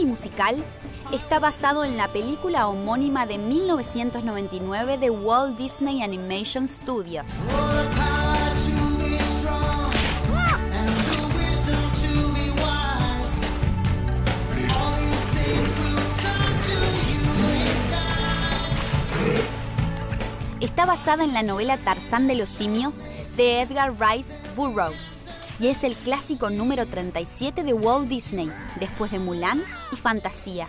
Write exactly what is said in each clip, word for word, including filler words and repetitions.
Disney musical está basado en la película homónima de mil novecientos noventa y nueve de Walt Disney Animation Studios. Está basada en la novela Tarzán de los simios de Edgar Rice Burroughs y es el clásico número treinta y siete de Walt Disney, después de Mulan y Fantasía.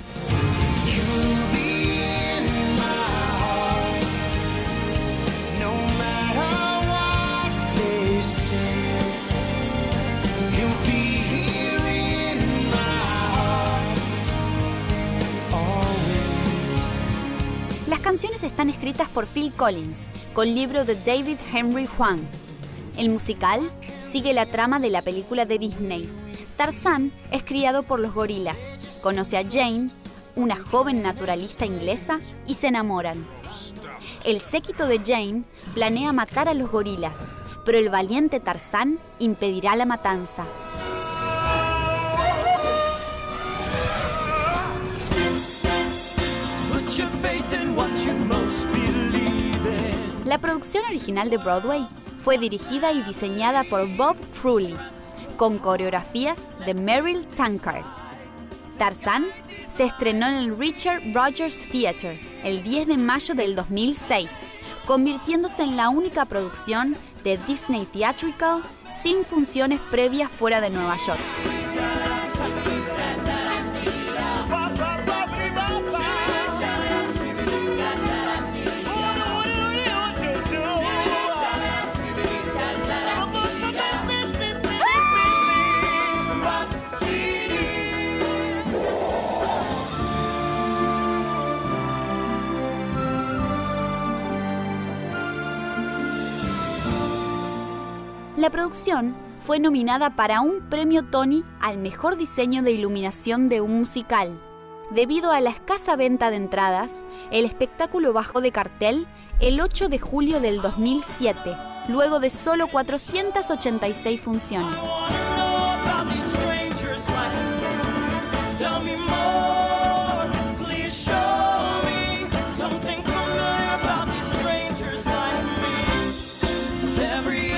Las canciones están escritas por Phil Collins, con libro de David Henry Hwang. El musical sigue la trama de la película de Disney. Tarzán es criado por los gorilas, conoce a Jane, una joven naturalista inglesa, y se enamoran. El séquito de Jane planea matar a los gorilas, pero el valiente Tarzán impedirá la matanza. La producción original de Broadway fue dirigida y diseñada por Bob Crowley, con coreografías de Merrill Tankard. Tarzán se estrenó en el Richard Rogers Theatre el diez de mayo del dos mil seis, convirtiéndose en la única producción de Disney Theatrical sin funciones previas fuera de Nueva York. La producción fue nominada para un premio Tony al mejor diseño de iluminación de un musical. Debido a la escasa venta de entradas, el espectáculo bajó de cartel el ocho de julio del dos mil siete, luego de solo cuatrocientas ochenta y seis funciones. Every